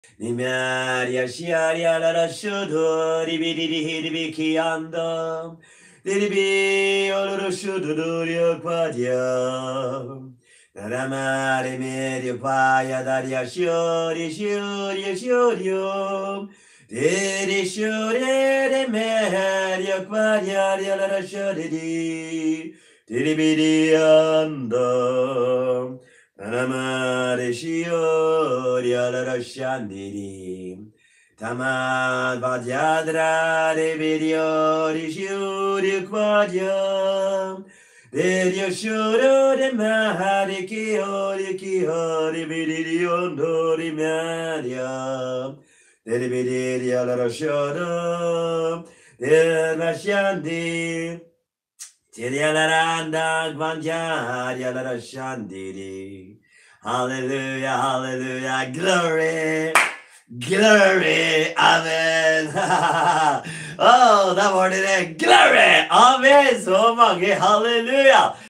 Nimaria shiaria la la shudu ribiki andam. Diribi oloro shudu rio quadia. Naramare medio paia daria shuri. Diri shuri de medio quadia la shudi. Diribidi andam. Namare shiori alla rashandiri. Tamad vadyadra de vidiori shiuri quadyam. Dedio shuro de mahari ki hori vidiondori madyam. Dedi vidiri alla rashodam. De rashandi. Tirialaranda Gvanjaria la Shandiri. Hallelujah, hallelujah, glory, glory, amen. Oh, that morning, glory, amen. So mange, hallelujah.